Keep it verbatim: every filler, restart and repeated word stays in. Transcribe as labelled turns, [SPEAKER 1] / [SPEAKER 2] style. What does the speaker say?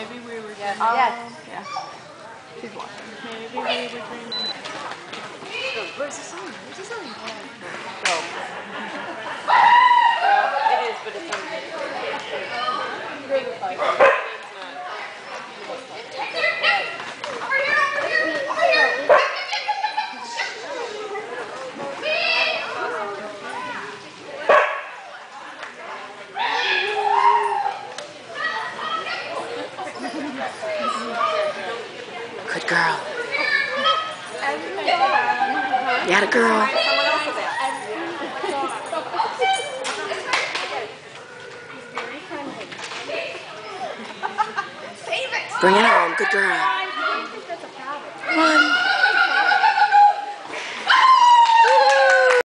[SPEAKER 1] Maybe we were
[SPEAKER 2] Yes.
[SPEAKER 1] dreaming.
[SPEAKER 2] Yes.
[SPEAKER 1] Yeah. She's watching. Maybe we were dreaming.
[SPEAKER 2] Where's the sun? Where's the sun?
[SPEAKER 1] Go.
[SPEAKER 2] It is, but it's under.
[SPEAKER 3] Good girl. Yeah, the girl. Bring it home. Good girl. Come on.